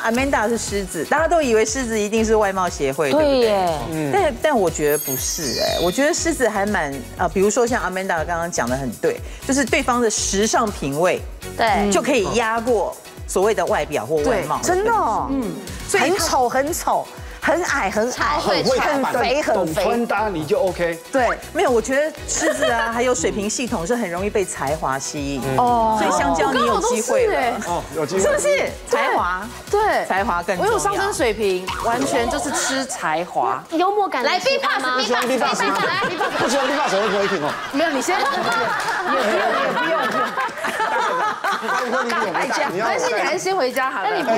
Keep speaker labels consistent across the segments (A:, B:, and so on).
A: Amanda 是狮子，大家都以为狮子一定是外貌协会，对不对？
B: 耶，
A: 但我觉得不是我觉得狮子还蛮比如说像 Amanda 刚刚讲的很对，就是对方的时尚品味，
C: 对，
A: 就可以压过所谓的外表或外貌。
D: 真的，
A: 所以
D: 很丑很丑，很矮很矮，
C: 会
D: 很肥很
E: 懂
D: 肥。
E: 穿搭你就 OK。
D: 对，
A: 没有，我觉得狮子啊，还有水瓶系统是很容易被才华吸引
D: 哦
A: 所以香蕉你有机会了，
E: 哦，有机会。
A: 是不是？才华，
F: 对，
A: 才华更重要。
F: 我有上升水平，完全就是吃才华。
C: 幽默感来 B pass
E: 不喜欢 B pass 吗？不喜欢 B pass 会不会听哦？
F: 没有，你先，
D: 也不用。
F: 但是你还是先回家好了。那你不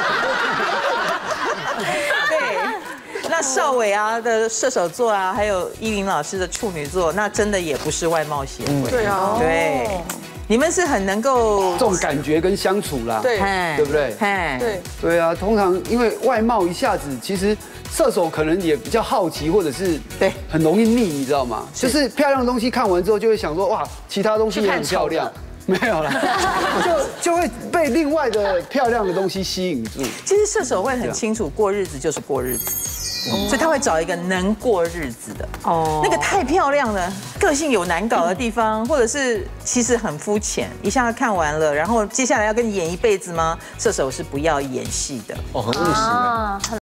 A: 对，那邵伟啊的射手座啊，还有依林老师的处女座，那真的也不是外貌协会。
F: 对啊，
A: 对，你们是很能够
E: 这种感觉跟相处啦，
F: 对
E: 对不对？
F: 对，
E: 对啊，通常因为外貌一下子，其实射手可能也比较好奇，或者是
A: 对
E: 很容易腻，你知道吗？就是漂亮的东西看完之后，就会想说哇，其他东西也很漂亮。没有啦，就会被另外的漂亮的东西吸引住。
A: 其实射手会很清楚，过日子就是过日子，所以他会找一个能过日子的。哦，那个太漂亮了，个性有难搞的地方，或者是其实很肤浅，一下看完了，然后接下来要跟你演一辈子吗？射手是不要演戏的。
E: 哦，很务实。